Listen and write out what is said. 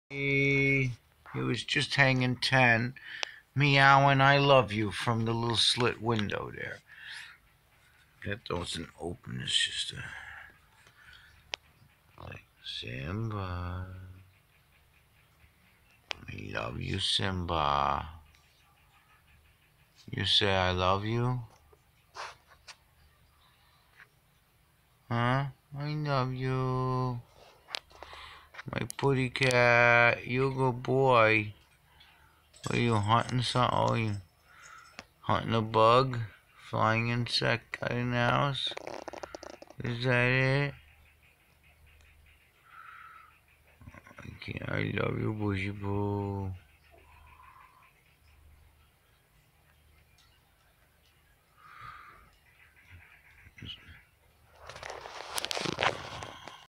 He was just hanging 10, meowing I love you from the little slit window there. That doesn't open, it's just a... Like, Simba. I love you, Simba. You say I love you? Huh? I love you. My pretty cat. You a good boy. Are you hunting something? Oh, you hunting a bug? Flying insect in the house? Is that it? I love you, bushy boo.